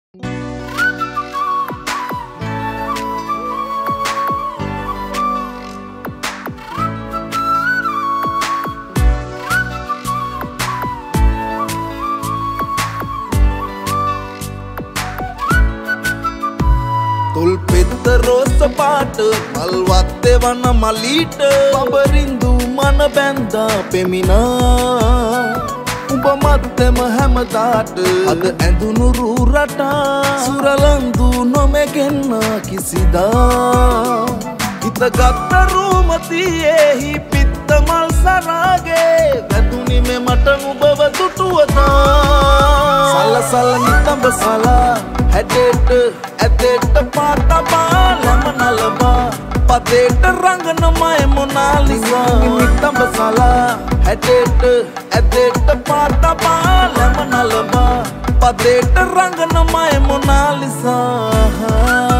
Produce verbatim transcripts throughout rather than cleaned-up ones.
රෝස පාට මල්වත් එවන මලීට බබරින්දු මන බැන්දා පෙමිනා උඹ මත්තම හැමදාට අද ඇඳුණු රූ රටා සුරලන්දු නොමැගෙන්න කිසිදා හිත ගත්ත රූමතියෙහි පිත්ත මල් සරාගේ වැදුනි මෙ මට නුඹව දුටුවතා සලසල නිතඹ සලා හැඩෙට ඇතෙට පාටබා ලැමනලබා පතේට රංගන මය මොනාලිසා නිතඹ සලා හැඩෙට ඇතෙට පාටබා ලැමනලබා පතේට රංගන මය මොනාලිසා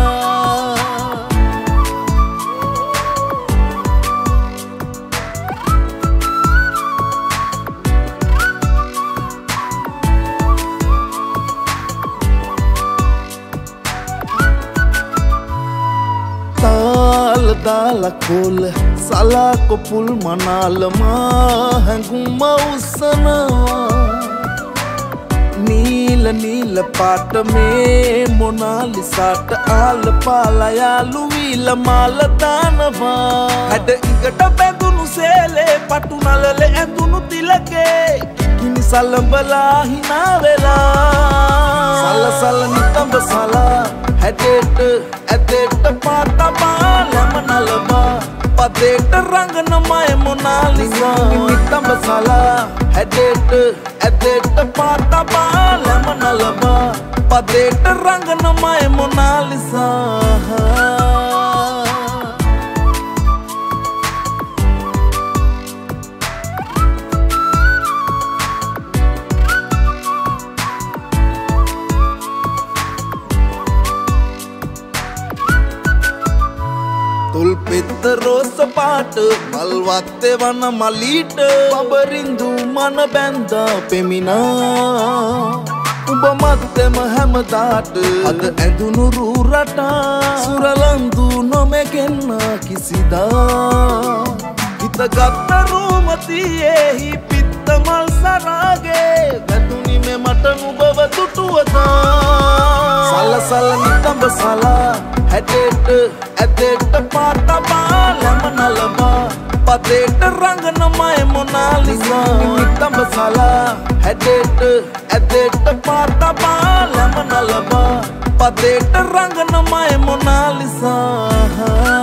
දාලා කොල සලා කොපුල් මනාලමා හැඟුම උස්සනවා නීල නීල පාට මේ මොනාලිසාට ආල පාලා යාළු වීල මාල දානවා හැඩ ඉකට බැඳුණු සේලේ පටු නලල ඇඳුණු තිලකේ කිනි සලඹලා හිනා වෙලා සල සල නිතඹ සලා හැඩෙට ඇතෙට පාටබා ලැමනලබා පතේට රංගන මය මොනාලිසා නිතඹ සලා හැඩෙට ඇතෙට පාටබා ලැමනලබා පතේට රංගන මය මොනාලිසා තුල්පෙත්ත රෝස පාට මල්වත් එවන මලීට බබරින්දු මන බැන්දා පෙමිනා උඹ මත්තම හැමදාට අද ඇඳුණු රූ රටා සුරලන්දු නොමැගෙන්න කිසිදා හිත ගත්ත රූමතියෙහි පිත්ත මල් සරාගේ වැදුනි මෙ මට නුඹව දුටුවතා සලසල නිතඹ සලා හැඩෙට ඇතෙට පාටබා ලැමනලබා පතේට රංගන මය මොනාලිසා නිතඹ සලා හැඩෙට ඇතෙට පාටබා ලැමනලබා පතේට රංගන මය මොනාලිසා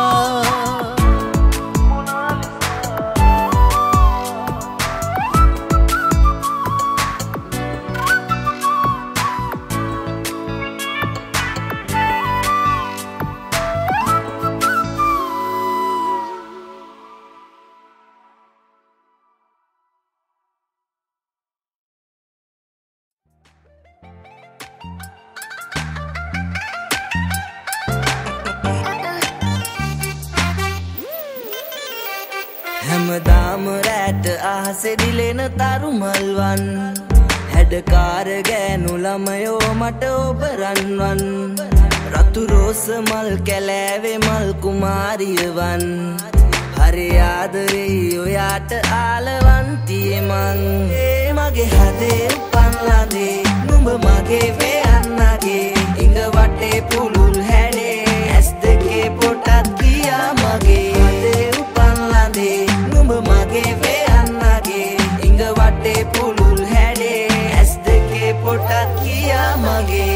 හැමදාම රැට අහසෙ දිලෙන තරු මල්වන් හැඩකාර ගෑනු ළමයෝ මට ඔබ රන්වන් රතු රෝස මල් කැලෑවේ මල් කුමාරියවන් හරි ආදරෙයි ඔයාට ආලවන්තියේ මං ඒ මගේ හදේ උපන්ලදේ නුඹ මගේ වෙයන්නගේ ඉඟ වටේ පුළුල් හැඩේ ඇස් දෙකේ පොටත් ගියා මගේ හදේ උපන්ලදේ නුඹ මගේ වෙයන්නගේ ඉඟ වටේ පුළුල් හැඩේ ඇස් දෙකේ පොටත් ගියා මගේ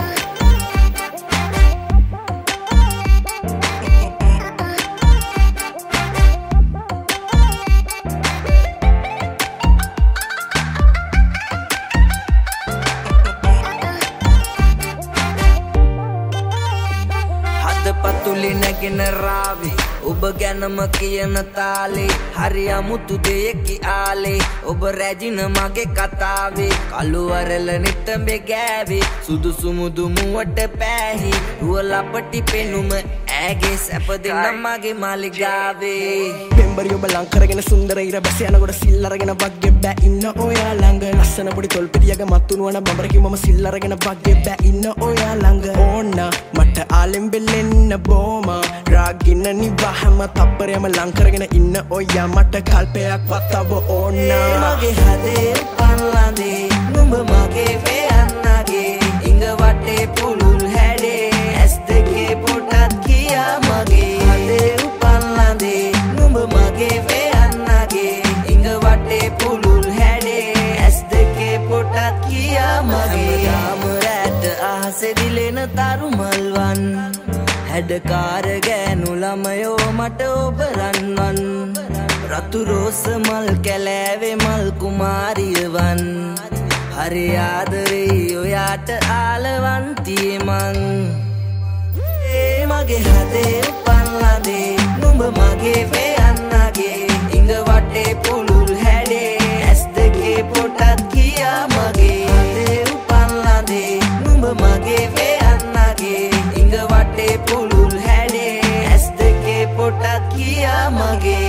පතුලි නැගෙන රාවේ ඔබ ගැනම කියන තාලේ හරි අමුතු දෙයකි ආලේ ඔබ රැජින මගේ කතාවේ කළු අරල නිතඹේ ගෑවේ සුදු සුමුදු මුවට පෑහි රුව ලපටි පෙනුම ඇගේ සැප දෙන්න මගේ මාලිගාවේ පෙම්බරි ඔබ ලං කරගෙන සුන්දර ඉර බැස යනකොට සිල් අරගෙන වගේ බෑ ඉන්න ඔයා ළඟ ලස්සන පොඩි තොල් පිටියක මත්තුණුවන බඹරකි මම සිල් අරගෙන වගේ බෑ ඉන්න ඔයා ළඟ ඕන්න මට ආලෙම් බෙල්ලෙන්න බෝම රාගින්න නිවහම තප්පරයම ලං කරගෙන ඉන්න ඔයා මට කල්පයක් වත්තව ඕන්න මගේ හදේ පන්ලඳේ නුඹ මගේ වේයන්නගේ ඉඟ වටේ පුළුල් හැඩේ ඇස් දෙකේ පොටත් කියා මගේ හදේ උපන්ලඳේ නුඹ මගේ වේයන්නගේ ඉඟ වටේ පුළුල් හැඩේ ඇස් දෙකේ පොටත් කියා මගේ යාම රැට අහසේ දිලෙන තරු මල්වන් හැඩකාර ගෑනු ළමයෝ මට ඔබ රන්වන් රතු රෝස මල් කැලෑවේ මල් කුමාරියවන් හරි ආදරේ ඔයාට ආලවන්තියේ මං ඒ මගේ හදේ උපන්ලඳේ නුඹ මගේ වේයන්නගේ ඉඟ වටේ පුළුල් හැඩේ ඇස් දෙකේ පොටත් කියා මගේ හදේ උපන්ලඳේ නුඹ මගේ වේයන්නගේ ඉඟ වටේ පුළුල් හැඩේ ඇස් දෙකේ පොටත් කියා මගේ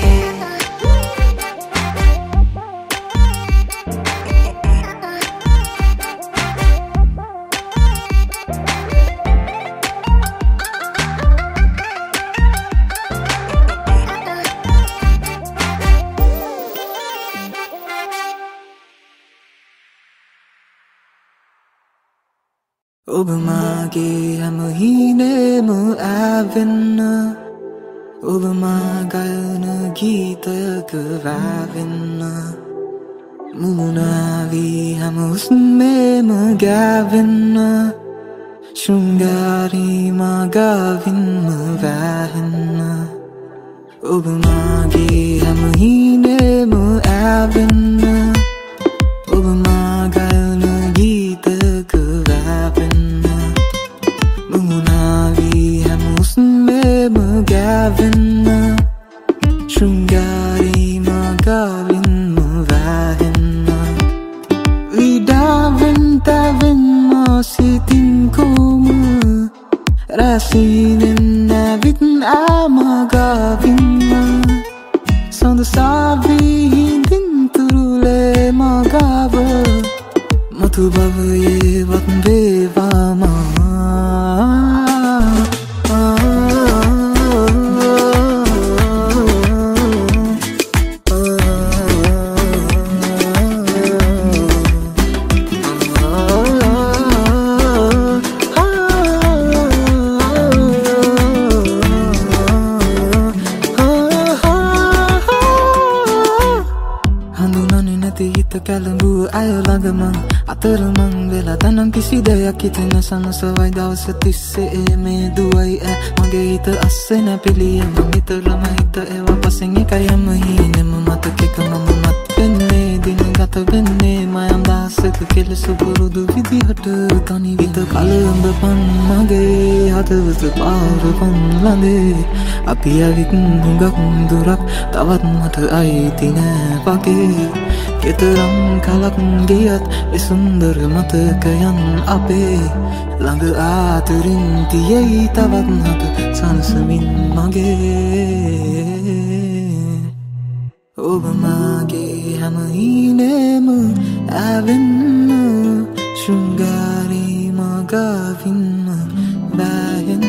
ඔබ මාගේ හැම හීනෙම ඇවෙන්න ඔබ මා ගයන ගීතයක වැවෙන්න මුමුණාවී හැම හුස්මේම ගෑවෙන්න ශෘංගාරී මා ගාවින්ම වැහෙන්න ඔබ මාගේ හැම හීනෙම ඇවෙන්න ඔබ මා ගයන ගීතයක ගෑවෙන්න ශෘංගාරී මා ගාවින්ම වැහෙන්න විඩාවෙන් තැවෙන්න සිතින් කොම රැසීනෙන් නැවිත් ආමගාවින්න සඳසාවී හිඳින් තුරුලේ මගාව මතු භවයේ වත් වේවාමා කැලඹුව අය ළඟමං අතරමං වෙලා තනම් කිසි දෙයක් හිතෙන සනසවයි දවස තිස්සේ මේ දුවයි ඇ මගේ හිත අස්සේ නැපිලියම නිතරම හිත ඒවා පසෙන් එකයම හීනෙම මතකෙක මම මත් වෙන්නේ දින ගත වෙන්නේ මයම් දහසක කෙලෙස පුරුදු විදිහට තනි විත කලඹ පන් මගේ හදවත පාර පන්ලඳේ අපි ඇවිත් හුඟක් දුරක් තවත් මට අයිති නෑ වගේ කෙතරම් කලක් ගියත් ඒ සුන්දර මතකයන් අපේ ළඟ ආතරින් තියෙයි තවත් හත සනසමින් මගේ ඔබ මාගේ හැම හීනෙම ඇවෙන්න ශෘංගාරී මා ගාවින්ම වැහෙන්න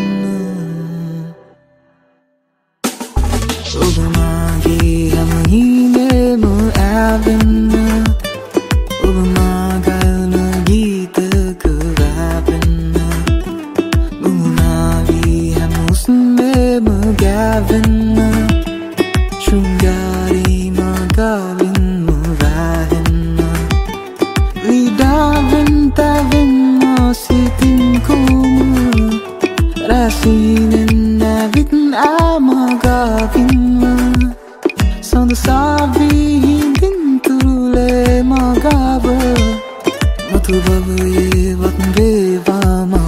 ඔබ මාගේ හැම හීනෙම ඇවෙන්න ඔබ මා ගයන ගීතක වැවෙන්න මුමුණාවී හැම හුස්මේම ගෑවෙන්න ශෘංගාරී මා ගාවින්ම වැහෙන්න විඩාවෙන් තැවෙන්න සිතින් කොම රැසීනෙන් නැවිත් ආමගාවින්ම සඳසාවී හිඳින් තුරුලේ මගාව මතු භවයේ වත් වේවාමා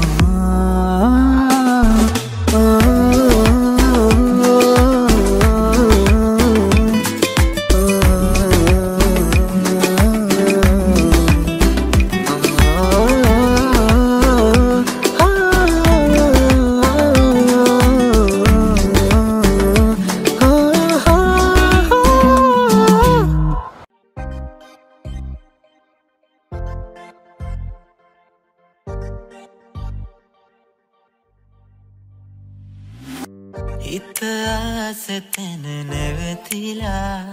හිත ආසතන නැවතිලා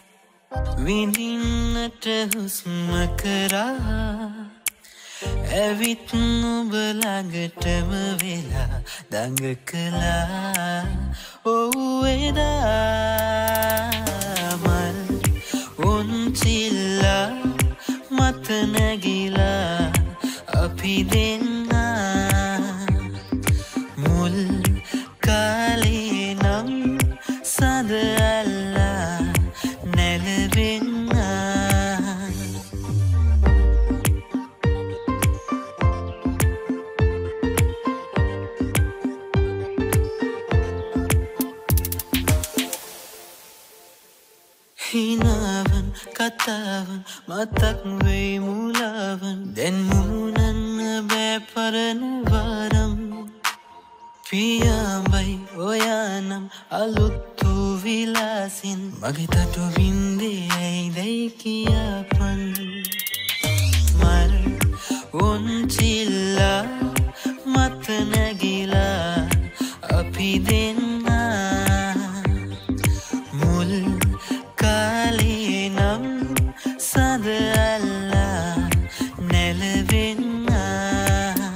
විඳින්නට හුස්ම කරා ඇවිත් නුඹ ළඟටම වෙලා දඟ කළා ඔව් එදා මල් උන්චිල්ලා මත නැගිලා අපි දෙන්නා මුල් කාලේ නම් සඳ අල්ලා නැලවෙන්නා හිනාවන් කතාවන් මතක් වෙයි මුලාවන් දැන් මුහුණන්න බෑ පරණ වරම් පියාඹයි ඔයානම් අලුත් වූ විලාසින් මගේ තටු වින්දේ ඇයිදැයි කියාපන් මල් උන්චිල්ලා මත නැගිලා අපි දෙන්නා මුල් කාලේ නම් සඳ අල්ලා නැලවෙන්නා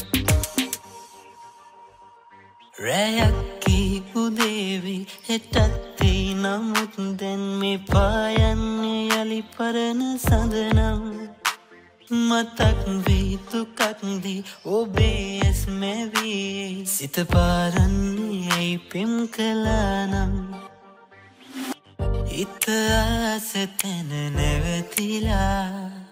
රැයක්කී උදේවි හෙටත්තේ නමුත් දැන් මේ පායන්නේ යලි පරණ සඳනම් මතක් වී දුකක් දී ඔබේ ඇස් මැවී සිත පාරන්නේ ඇයි පෙම් කළානම් හිත ආසතන නැවතිලා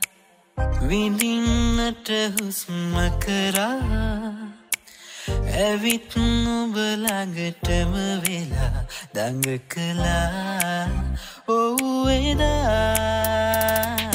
විඳින්නට හුස්ම කරා ඇවිත් නුඹ ළඟටම වෙලා දඟ කළා ඔව් එදා